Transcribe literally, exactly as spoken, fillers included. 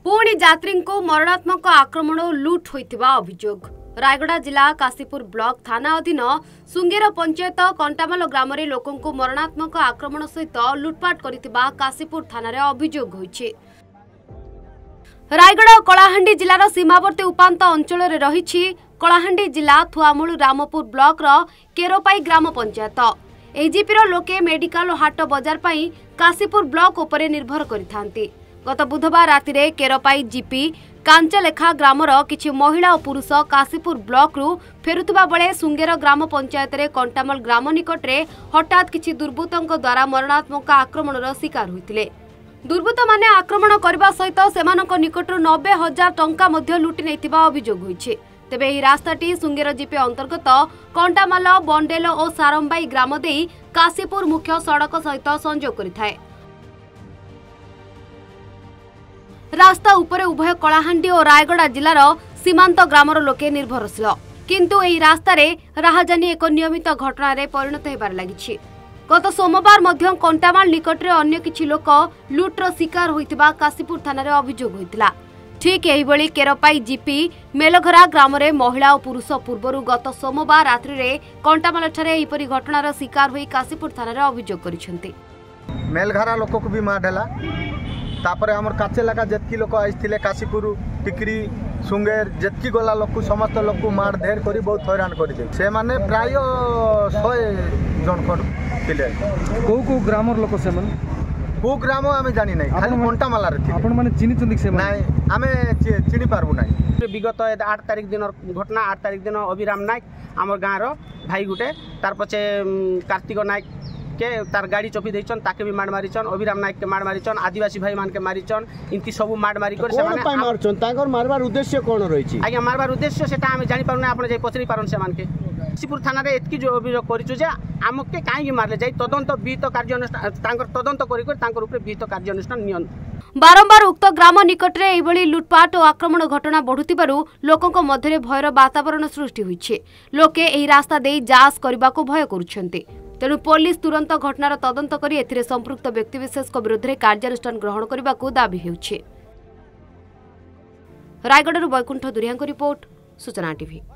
पुणी यात्री को मरणात्मक आक्रमण और लुट होइतिबा अभियोग। रायगड़ा जिला काशीपुर ब्लॉक थाना अधीन सुंगेर पंचायत कंटामाल ग्राम रे लोकों को मरणात्मक आक्रमण सहित लुटपाट करितिबा काशीपुर थाना रे अभियोग होइछि। रायगड़ा कलाहांडी जिलार सीमावर्ती उपांत अंचल रे रहिछि कलाहांडी जिला थुआमुलु रामपुर ब्लॉक रो केरोपाई ग्राम पंचायत। एजीपी लोके मेडिकल हाट बजार पाई काशीपुर ब्लॉक उपरे निर्भर करिथांती। गत बुधवार राति रे केरोपाई जीपी कांचलेखा ग्रामर किछि महिला और पुरुष काशीपुर ब्लॉक रु फेरुतबा बेले सुंगेर ग्राम पंचायत रे कंटामल ग्राम निकट रे हठात किछि दुर्बृत्तों द्वारा मरणात्मक आक्रमणर शिकार होइतिले। दुर्बृत्त माने आक्रमण करबा सहित सेमानक निकटरु नब्बे हजार टंका मध्य लुटि नैतिबा अभियोग होइछि। तेबे एही रास्ताटी सुंगेर जीपी अंतर्गत कंटामाल बंडेल और सारंबाई ग्राम देई काशीपुर मुख्य सड़क सहित संजोग करिथाय। रास्ता उपरे उभय कलाहांडी और रायगड़ा जिलार सीमांत ग्रामर लोके निर्भरशील, किंतु एही रास्ता रे राहाजानी एक नियमित घटना रे परिणत हेबार लागिछि। गत सोमवार मध्य कंटामाल निकट रे अन्य किछि लोक लुट्र शिकार होइतिबा काशीपुर थाना रे अभियोग होइतिला। ठीक एही बळी केरोपाई जीपी मेलघरा ग्राम रे महिला और पुरुष पूर्वरु गत सोमवार रात्रि रे कंटामाल ठारे एहीपरि घटनार शिकार होई काशीपुर थाना रे अभियोग करिसेंती। मेलघरा लोक को भी माडेला तापर हमर काचेलाका जेतकी लोक आइथिले काशीपुर टिकरी सुंगेर जेतकी गला लोक समस्त लोक को मार धेर करी बहुत हैरान करि दे। से माने प्राय सौ जन खड थिले। को को ग्रामर लोक से मन को ग्राम आमे जानि नै, खाली कंटामाला रे थिले। आपण माने चिनि चंदिक से नै आमे चिनि पारबु नै। विगत आठ तारिख दिन घटना आठ तारिख दिन अभिराम नायक आमर गाँव रो भाई गुटे तार पछे कार्तिक नायक के तार गाड़ी चोपी देचन ताके भी मार मारिचन। अभिराम नायक के मार मारिचन, आदिवासी भाई मान के मारिचन। इनकी सब मार मारी कर से माने कोन मारचन ताकर मारबार उद्देश्य कोन रहिछि? आज्ञा मारबार उद्देश्य सेटा हम जानि पारु ना। आपण जे पचरी पारन से मान के काशीपुर थाना रे एतकी जो अभियोग करिछु जे आमके काहे मारले जाई तदंत विहित कार्य अनुष्ठान तांकर तदंत करि कर तांकर ऊपर विहित कार्य अनुष्ठान नियन। बारंबार उक्त ग्राम निकट रे एभली लुटपाट और आक्रमण घटना बढ़ुतिबारु लोकंक मध्यरे भयर वातावरण सृष्टि होइछे। लोके एही रास्ता देई जांच करबाको भय करूछन्ते। तेणु पुलिस तुरंत घटनार तदंत करी एथिरे संपृक्त व्यक्तिविशेष विरुद्ध में कार्यानुष्ठान ग्रहण करने को दाबी हेउछे। रायगढ़ वैकुंठ दुरिया रिपोर्ट सूचना टीवी।